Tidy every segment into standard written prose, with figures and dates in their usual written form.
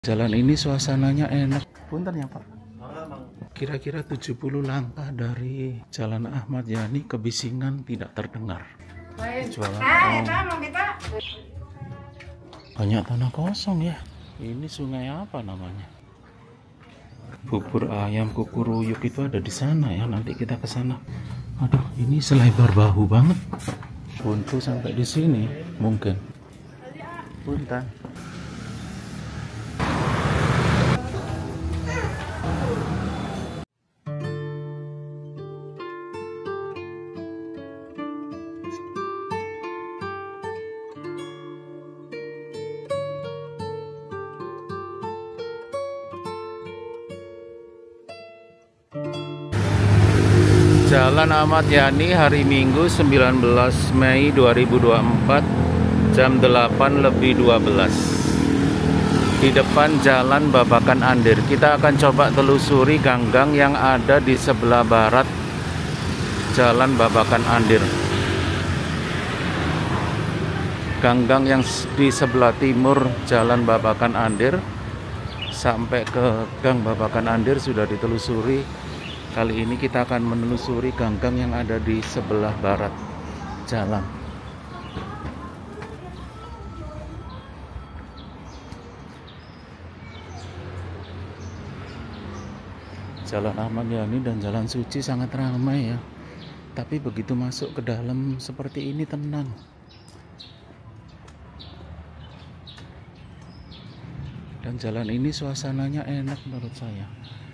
Jalan ini suasananya enak. Punten ya Pak. Kira-kira 70 langkah dari Jalan Ahmad Yani ke Bisingan tidak terdengar. Jualan banyak tanah kosong ya. Ini sungai apa namanya? Bubur ayam Kukuruyuk itu ada di sana ya. Nanti kita ke sana. Aduh, ini selebar bahu banget. Buntu sampai di sini mungkin. Punten. Jalan Ahmad Yani hari Minggu 19 Mei 2024 jam 8:12 di depan Jalan Babakan Andir. Kita akan coba telusuri ganggang yang ada di sebelah barat Jalan Babakan Andir. Ganggang yang di sebelah timur Jalan Babakan Andir sampai ke Gang Babakan Andir sudah ditelusuri. Kali ini kita akan menelusuri ganggang yang ada di sebelah barat jalan. Jalan Ahmad Yani dan Jalan Suci sangat ramai ya. Tapi begitu masuk ke dalam seperti ini tenang. Dan jalan ini suasananya enak menurut saya.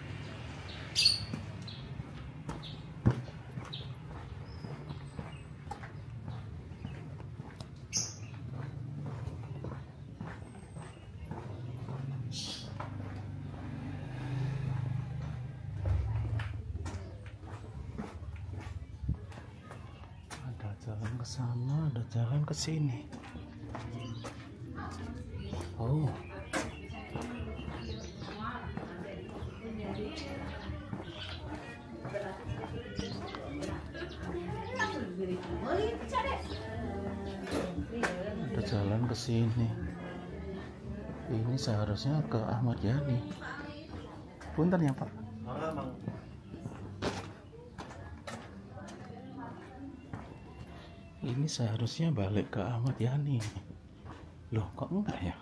Jalan ke sana, ada jalan ke sini. Oh. Ada jalan ke sini. Ini seharusnya ke Ahmad Yani. Punten ya, Pak. Ini seharusnya balik ke Ahmad Yani. Loh, kok enggak ya?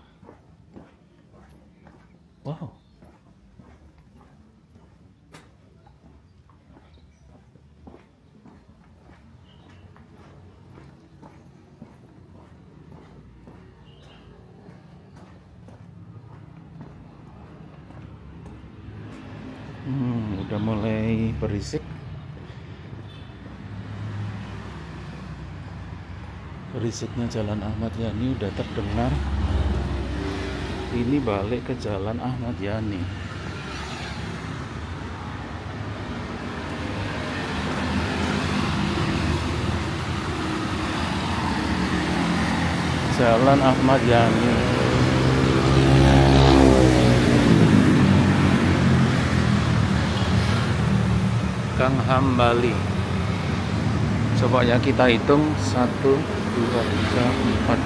Wow. Udah mulai berisik. Berisiknya Jalan Ahmad Yani udah terdengar. Ini balik ke Jalan Ahmad Yani. Jalan Ahmad Yani. Gang Hambali. Coba ya kita hitung 1, 2, 3, 4.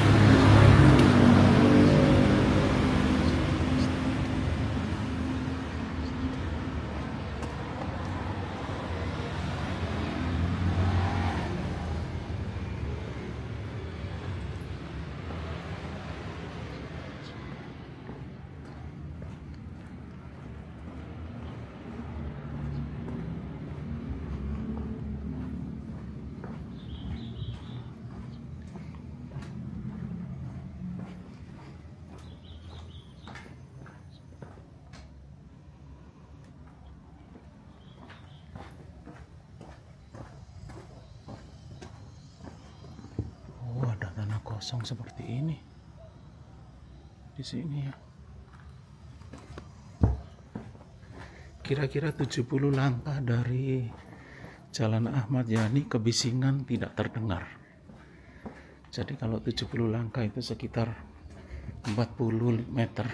Kosong seperti ini di sini ya. Kira-kira 70 langkah dari Jalan Ahmad Yani ke Bisingan tidak terdengar. Jadi kalau 70 langkah itu sekitar 40 meter.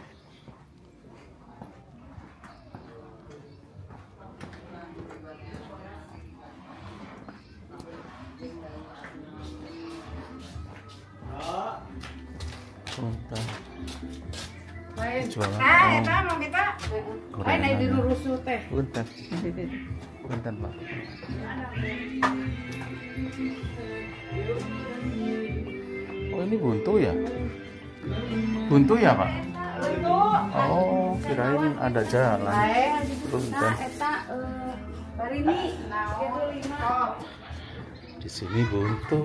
jualan. Eta mau kita. Naik di rusuh teh. Punten. Punten, Pak. Oh, ini buntu ya? Buntu ya, Pak? Oh, kirain ada jalan. Punten. Di sini buntu.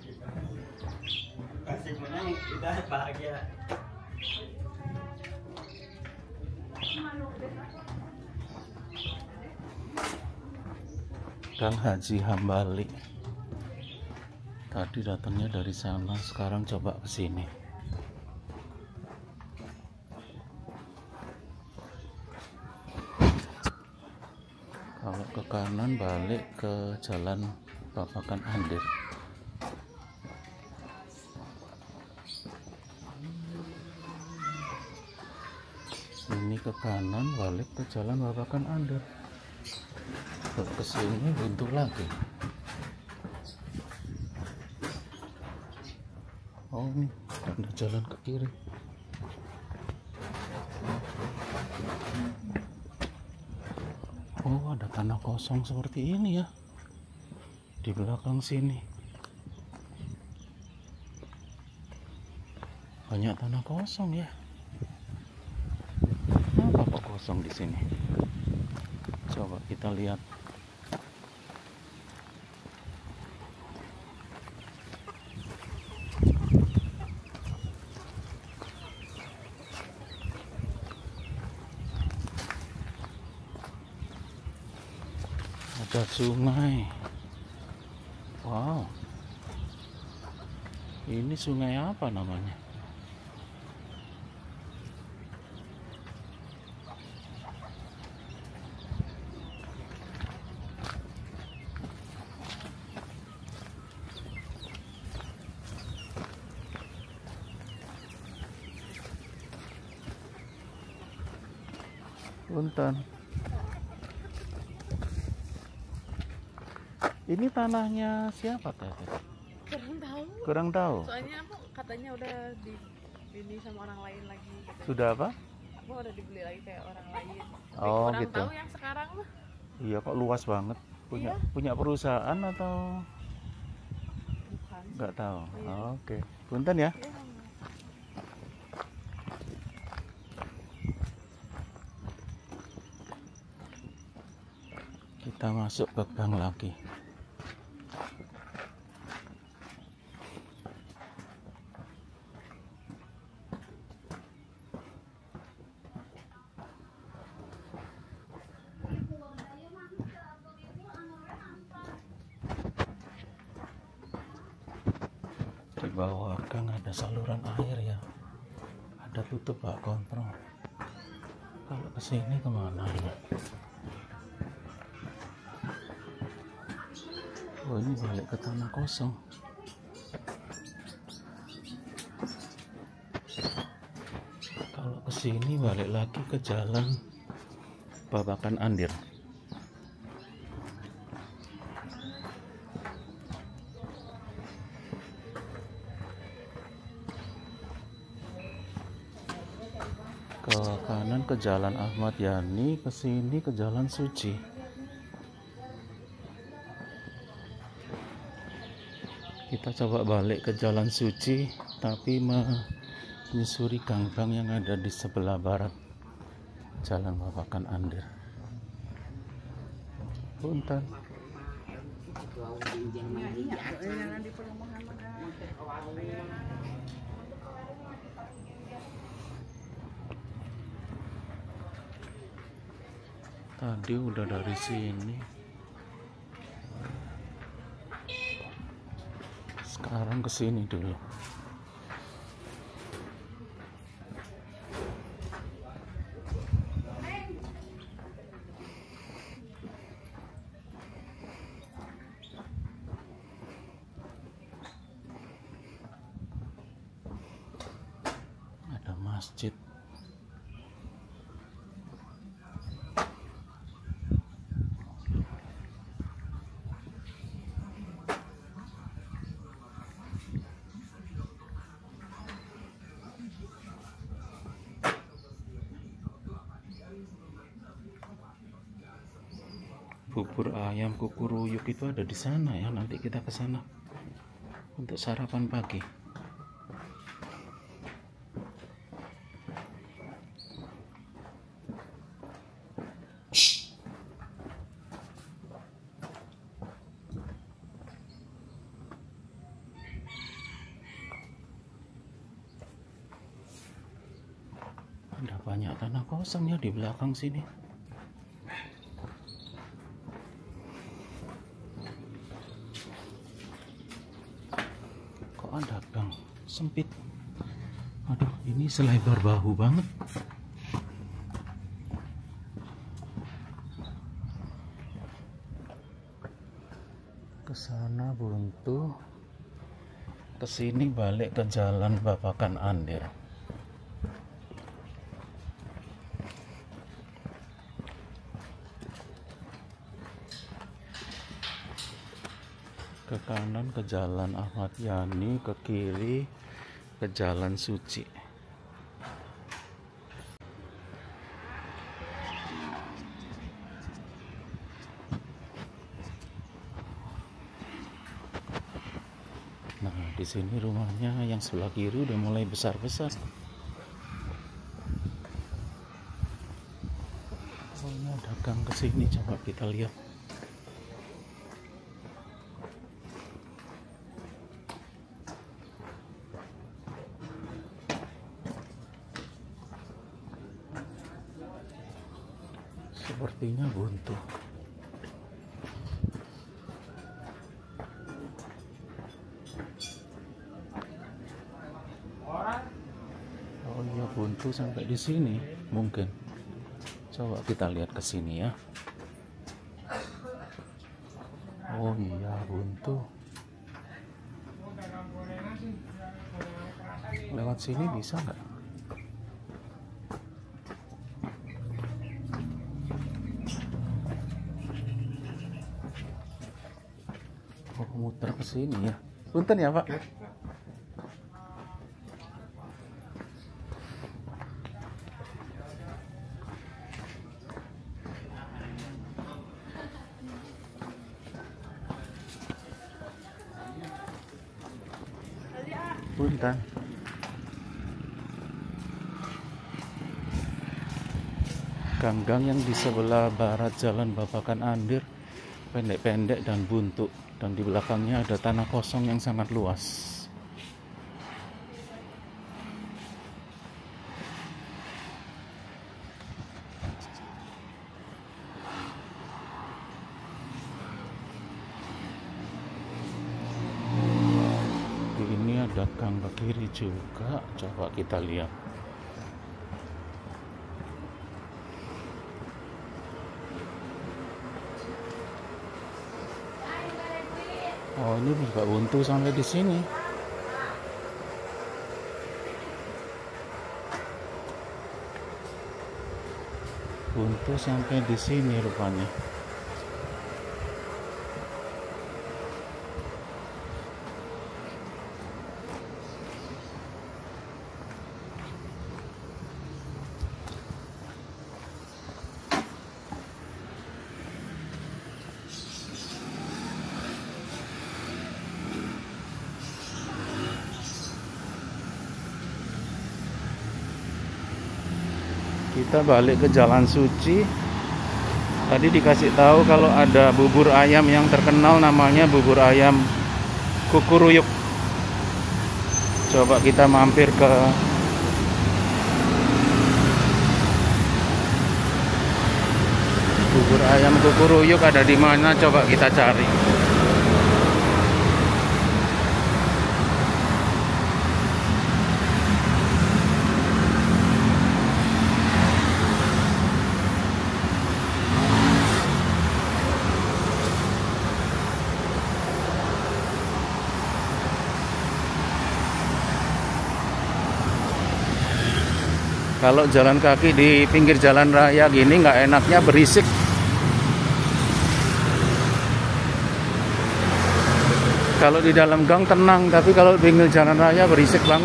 Kang Haji Hambali. Tadi datangnya dari sana, sekarang coba ke sini. Kalau ke kanan balik ke jalan Babakan Andir. Ini ke kanan balik ke jalan Babakan Andir. Ke sini buntu lagi. Oh, ini ada jalan ke kiri. Oh, ada tanah kosong seperti ini ya di belakang sini. Banyak tanah kosong ya. Kenapa kok kosong di sini? Coba kita lihat. Ada sungai. Wow. Ini sungai apa namanya? Punten. Ini tanahnya siapa teh? Kurang tahu. Kurang tahu. Soalnya aku katanya udah dibeli sama orang lain lagi. Katanya. Sudah apa? Aku udah dibeli lagi kayak orang lain. Tapi Oh, kurang gitu. tahu yang sekarang mah. Iya, kok luas banget. Punya perusahaan atau Bukan. nggak tahu? Iya. Oh, oke. Punten ya. Iya. Kita masuk ke gang lagi. Di bawah gang ada saluran air ya. Ada tutup Pak kontrol. Kalau kesini kemana ya? Oh, ini balik ke tanah kosong. Kalau kesini balik lagi ke jalan Babakan Andir. Ke kanan ke jalan Ahmad Yani, ke sini ke jalan Suci. Kita coba balik ke jalan Suci, tapi menyusuri gang-gang yang ada di sebelah barat jalan Babakan Andir. Punten. Tadi udah dari sini. Sekarang ke sini dulu. Ada masjid. Bubur ayam Kukuruyuk itu ada di sana ya. Nanti kita ke sana untuk sarapan pagi. Ada banyak tanah kosong ya di belakang sini. Kok ada gang sempit? Aduh, ini selebar bahu banget. Kesana buntu, kesini balik ke Jalan Babakan Andir. Ke kanan ke Jalan Ahmad Yani, ke kiri ke Jalan Suci. Nah, di sini rumahnya yang sebelah kiri udah mulai besar-besar. Oh, ini ada gang ke sini, coba kita lihat. Sepertinya buntu. Oh iya, buntu sampai di sini mungkin. Coba kita lihat ke sini ya. Oh iya, buntu. Lewat sini bisa nggak? Oh, muter ke sini ya. Punten ya, Pak. Punten. Gang-gang yang di sebelah barat Jalan Babakan Andir pendek-pendek dan buntu, dan di belakangnya ada tanah kosong yang sangat luas. Ini ada gang ke kiri juga, coba kita lihat. Oh, ini juga buntu sampai di sini. Buntu sampai di sini rupanya. Kita balik ke Jalan Suci. Tadi dikasih tahu kalau ada bubur ayam yang terkenal, namanya bubur ayam Kukuruyuk. Coba kita mampir ke bubur ayam Kukuruyuk, ada di mana? Coba kita cari. Kalau jalan kaki di pinggir jalan raya gini nggak enaknya berisik. Kalau di dalam gang tenang, tapi kalau di pinggir jalan raya berisik banget.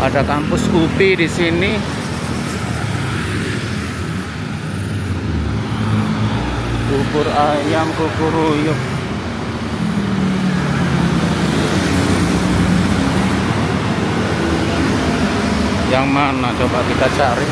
Ada kampus UPI di sini. Bubur ayam Kukuruyuk. Yang mana coba kita cari?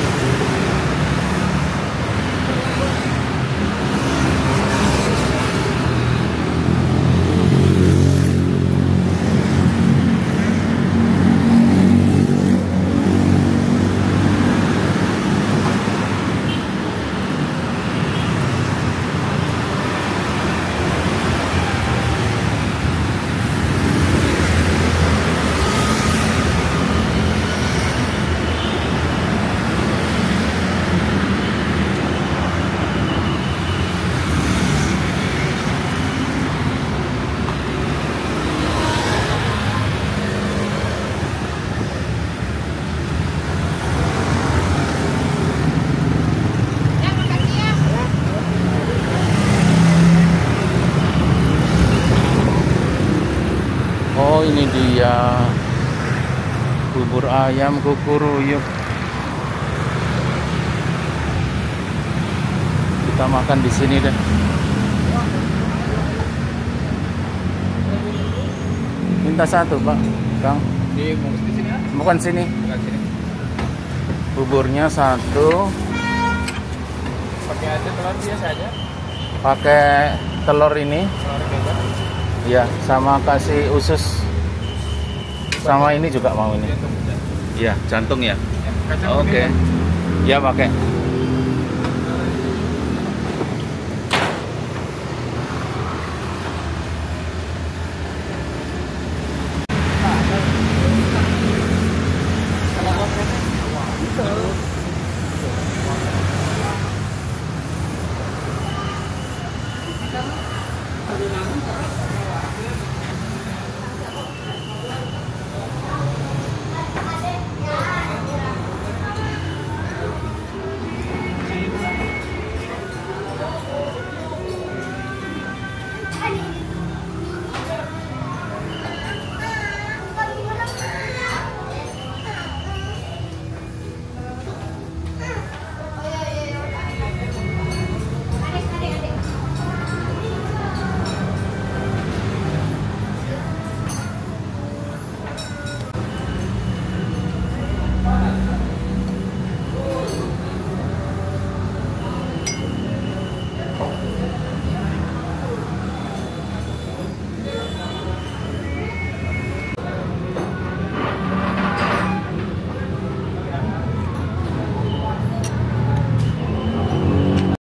Oh, ini dia bubur ayam Kukuruyuk. Kita makan di sini deh. Minta satu, Pak. Kang. Di sini ya? Bukan sini. Bukan sini. Buburnya satu. Pakai aja telur biasa aja. Pakai telur ini. Telur bebas. Ya, sama kasih usus. Sama ini juga mau ini. Iya, jantung ya. Kacang Oke. Ya, pakai.